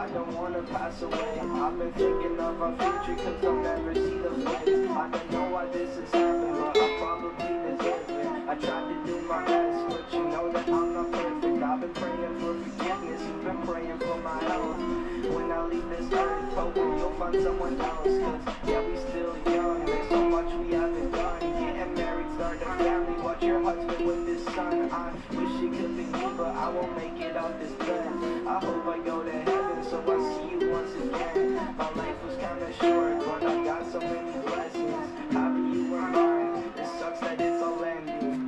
I don't wanna pass away. I've been thinking of our future cause I'll never see the place. I don't know why this is happening, but I probably deserve it. I tried to do my best, but you know that I'm not perfect. I've been praying for forgiveness, you've been praying for my health. When I leave this earth, hoping you'll find someone else. Cause yeah, we still young, there's so much we haven't done. Getting married, start a family, watch your husband with his son. I wish it could be me, but I won't make it off this bed. I hope I go to heaven, so I see you once again. My life was kinda short, but I got so many blessings. Happy you were mine, it sucks that it's all ending.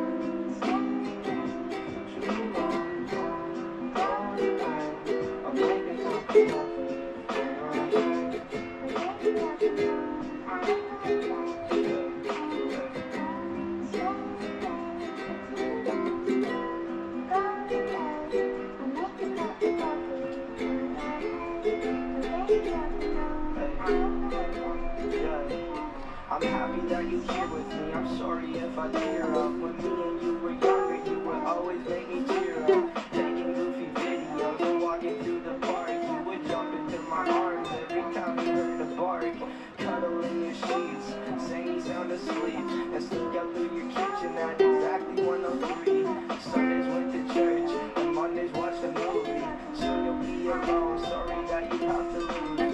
I'm happy that you're here with me. I'm sorry if I tear up. When me and you were younger, you would always make me cheer up. Taking goofy videos and walking through the park. You would jump into my arms every time you heard a bark. Cuddle in your sheets, saying you sound asleep, and sneak out through your kitchen at exactly 1:03. Sundays went to church, and Mondays watched a movie. Soon you'll be alone, sorry that you have to leave.